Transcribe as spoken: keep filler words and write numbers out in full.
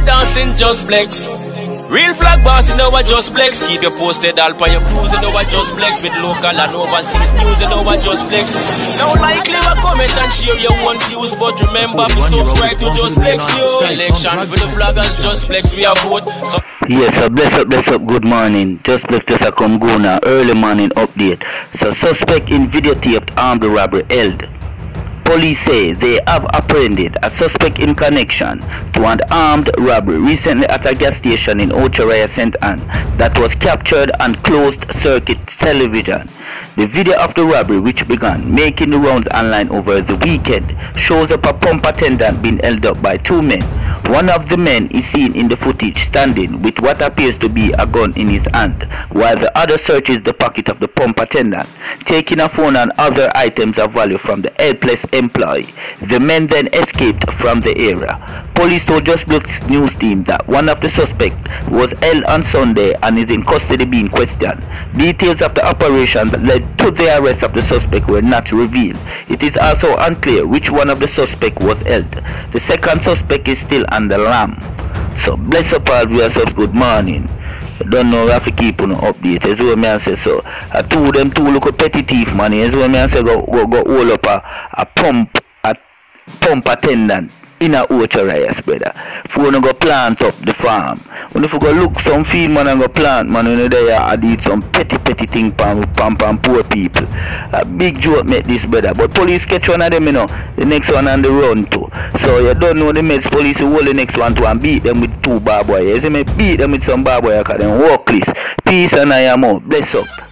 and dancing just flex. Real flag boss, you know what just flex. Keep you posted all for your crews, you know what just flex. With local and overseas news, you know what just flex. Now like, leave a comment and share your one views, but remember to subscribe to Just Flex News. Election for the flaggers, Just Flex, we are vote. So yes, so bless up, bless up, good morning. Just Flex just a come go now, early morning update. So suspect in videotaped armed robbery held. Police say they have apprehended a suspect in connection to an armed robbery recently at a gas station in Ocharaya, Saint Anne that was captured on closed circuit television. The video of the robbery, which began making the rounds online over the weekend, shows up a pump attendant being held up by two men. One of the men is seen in the footage standing with what appears to be a gun in his hand, while the other searches the pocket of the pump attendant, taking a phone and other items of value from the helpless employee. The men then escaped from the area. Police told Just Flex News team that one of the suspects was held on Sunday and is in custody being questioned. Details of the operation that led to the arrest of the suspect were not revealed. It is also unclear which one of the suspects was held. The second suspect is still on the lam. So bless up all viewers, good morning. I don't know if I keep on update. As well, I say so. I told them two look petty thief money. As well, I say go go go hold up a, a pump a pump attendant in a Ocharaya, brother. If we go plant up the farm, when if we go look some field man and go plant man, when there I did some petty petty thing pam pam pam poor people. A big joke make this, brother. But police catch one of them, you know. The next one on the run too. So you don't know the Mets police who hold the next one to and beat them with two bar boys. You see me beat them with some bar boy because them workless. Peace and I am out. Bless up.